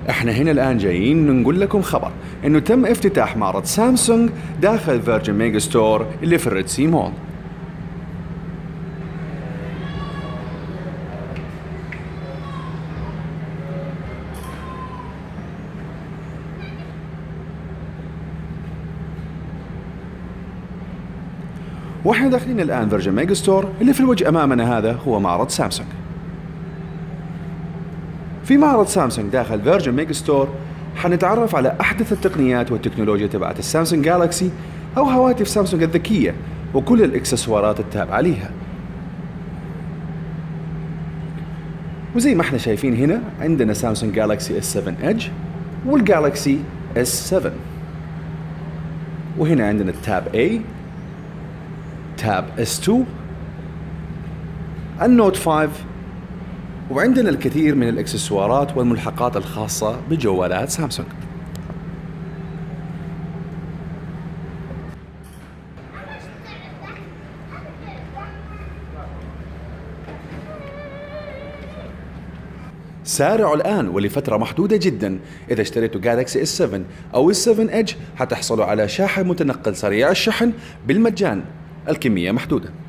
احنا هنا الآن جايين نقول لكم خبر انه تم افتتاح معرض سامسونج داخل فيرجن ميجا ستور اللي في الريد سي مول. واحنا داخلين الآن فيرجن ميجا ستور اللي في الوجه أمامنا، هذا هو معرض سامسونج. في معرض سامسونج داخل فيرجن ميجا ستور حنتعرف على أحدث التقنيات والتكنولوجيا تبعت السامسونج جالكسي أو هواتف سامسونج الذكية وكل الإكسسوارات التابعة ليها. وزي ما احنا شايفين هنا عندنا سامسونج جالكسي S7 Edge والجالكسي S7، وهنا عندنا التاب A، تاب S2، النوت 5، وعندنا الكثير من الاكسسوارات والملحقات الخاصة بجوالات سامسونج. سارعوا الآن ولفترة محدودة جدا، إذا اشتريتوا جالكسي S7 أو S7 Edge حتحصلوا على شاحن متنقل سريع الشحن بالمجان، الكمية محدودة.